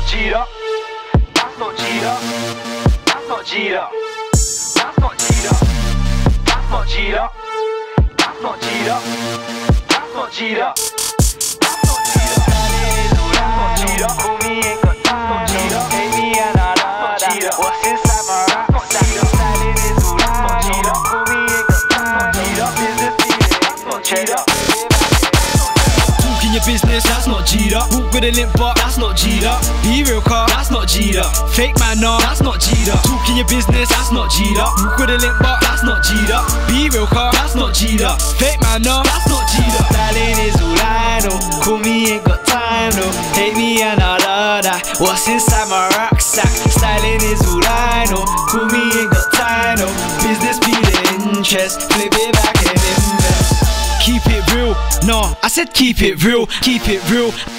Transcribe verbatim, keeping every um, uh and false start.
cheetah. That's not cheetah. That's not cheetah. That's not cheetah. That's not cheetah. That's not cheetah. That's not cheetah. That's not cheetah. That's not cheetah. Call me ain't got time. That's not cheetah. Take me and I love that. What's inside my rucksack? Styling is all I know. Call me ain't got time. Business feeling. That's not cheetah. Talking your business, that's not G'd up. Walk with a limp butt, that's not G'd up. Be real car, that's not G'd up. Fake man, nah, that's not G'd up. Talking your business, that's not G'd up. Walk with a limp butt, that's not G'd up. Be real car, that's not G'd up. Fake man, nah, that's not G'd up. Styling is all I know. Call me ain't got time, no. Hate me and I love that. What's inside my rucksack? Styling is all I know. Call me ain't got time, no. Business be the interest. Flip it back and invest. Keep it real, nah, I said keep it real, keep it real.